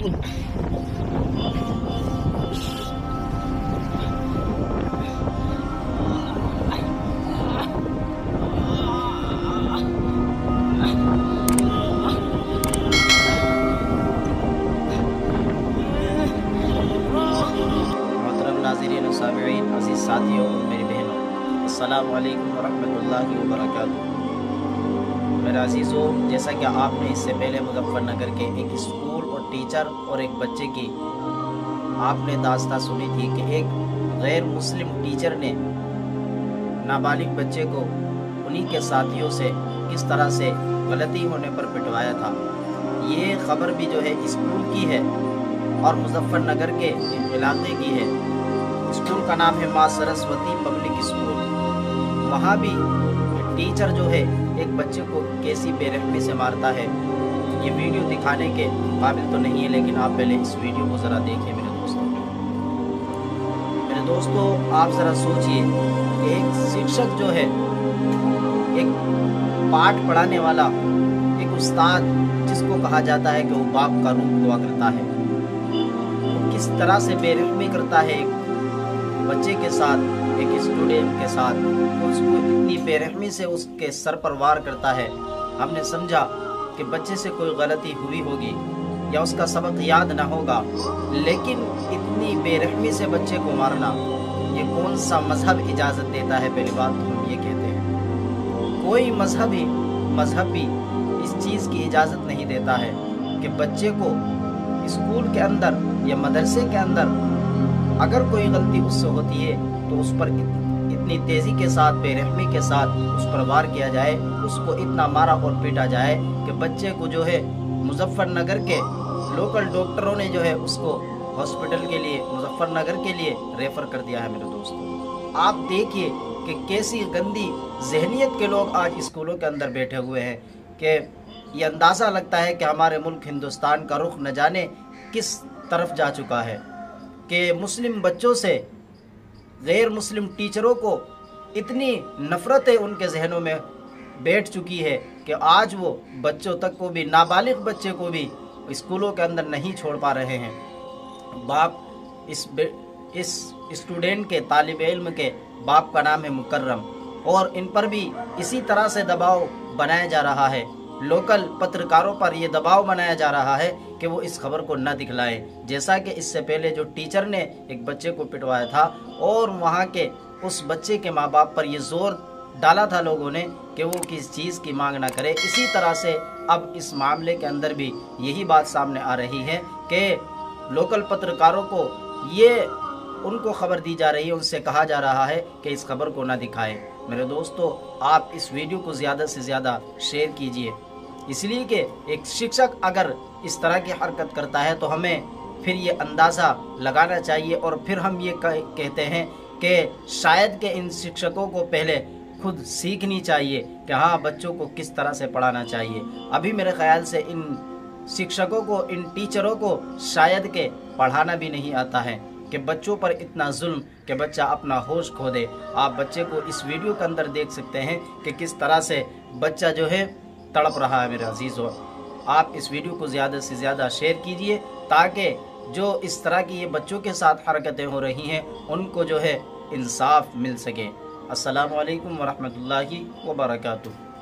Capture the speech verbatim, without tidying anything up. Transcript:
नाज़रीन सामिईन अज़ीज़ साथियों मेरी बहनों, अस्सलामु अलैकुम वरहमतुल्लाहि वबरकातुहू। मेरे अज़ीज़ों, जैसा कि आपने इससे पहले मुज़फ़्फ़रनगर के एक स्कूल और टीचर और एक बच्चे की आपने दास्तां सुनी थी कि एक गैर मुस्लिम टीचर ने नाबालिग बच्चे को उन्हीं के साथियों से किस तरह से गलती होने पर पिटवाया था। ये ख़बर भी जो है स्कूल की है और मुज़फ़्फ़रनगर के इलाके की है। स्कूल का नाम है माँ सरस्वती पब्लिक स्कूल। वहाँ भी टीचर जो है एक बच्चे को कैसी बेरहमी से मारता है, ये वीडियो दिखाने के काबिल तो नहीं है, लेकिन आप पहले इस वीडियो को ज़रा देखिए मेरे दोस्तों। मेरे दोस्तों, आप ज़रा सोचिए कि एक शिक्षक जो है, एक पाठ पढ़ाने वाला, एक उस्ताद जिसको कहा जाता है कि वो बाप का रूप हुआ करता है, वो किस तरह से बेरहमी करता है एक बच्चे के साथ, एक स्टूडेंट के साथ, उसको इतनी बेरहमी से उसके सर पर वार करता है। हमने समझा कि बच्चे से कोई गलती हुई होगी या उसका सबक याद ना होगा, लेकिन इतनी बेरहमी से बच्चे को मारना, ये कौन सा मजहब इजाज़त देता है? पहली बात तो हम ये कहते हैं, कोई मजहब ही मजहब भी इस चीज़ की इजाज़त नहीं देता है कि बच्चे को स्कूल के अंदर या मदरसे के अंदर अगर कोई गलती उससे होती है तो उस पर इतनी तेज़ी के साथ, बेरहमी के साथ उस पर वार किया जाए, उसको इतना मारा और पीटा जाए कि बच्चे को जो है मुज़फ़्फ़रनगर के लोकल डॉक्टरों ने जो है उसको हॉस्पिटल के लिए, मुज़फ़्फ़रनगर के लिए रेफ़र कर दिया है। मेरे दोस्तों, आप देखिए कि कैसी गंदी जहनीत के लोग आज स्कूलों के अंदर बैठे हुए हैं कि ये अंदाज़ा लगता है कि हमारे मुल्क हिंदुस्तान का रुख न जाने किस तरफ जा चुका है कि मुस्लिम बच्चों से गैर मुस्लिम टीचरों को इतनी नफ़रतें उनके जहनों में बैठ चुकी है कि आज वो बच्चों तक को भी, नाबालिग बच्चे को भी स्कूलों के अंदर नहीं छोड़ पा रहे हैं। बाप इस इस स्टूडेंट के, तालिब इल्म के बाप का नाम है मुकर्रम, और इन पर भी इसी तरह से दबाव बनाया जा रहा है। लोकल पत्रकारों पर यह दबाव बनाया जा रहा है कि वो इस खबर को न दिखलाएं, जैसा कि इससे पहले जो टीचर ने एक बच्चे को पिटवाया था और वहाँ के उस बच्चे के माँ बाप पर ये जोर डाला था लोगों ने कि वो किस चीज़ की मांग ना करे। इसी तरह से अब इस मामले के अंदर भी यही बात सामने आ रही है कि लोकल पत्रकारों को ये उनको खबर दी जा रही है, उनसे कहा जा रहा है कि इस खबर को ना दिखाएं। मेरे दोस्तों, आप इस वीडियो को ज़्यादा से ज़्यादा शेयर कीजिए, इसलिए कि एक शिक्षक अगर इस तरह की हरकत करता है तो हमें फिर ये अंदाज़ा लगाना चाहिए और फिर हम ये कहते हैं कि शायद के इन शिक्षकों को पहले खुद सीखनी चाहिए कि हाँ, बच्चों को किस तरह से पढ़ाना चाहिए। अभी मेरे ख्याल से इन शिक्षकों को, इन टीचरों को शायद के पढ़ाना भी नहीं आता है कि बच्चों पर इतना जुल्म कि बच्चा अपना होश खो दे। आप बच्चे को इस वीडियो के अंदर देख सकते हैं कि किस तरह से बच्चा जो है तड़प रहा है। मेरे अजीज़ों, आप इस वीडियो को ज़्यादा से ज़्यादा शेयर कीजिए ताकि जो इस तरह की ये बच्चों के साथ हरकतें हो रही हैं उनको जो है इंसाफ मिल सके। अस्सलामु अलैकुम वरहमतुल्लाहि वबरकातुहू।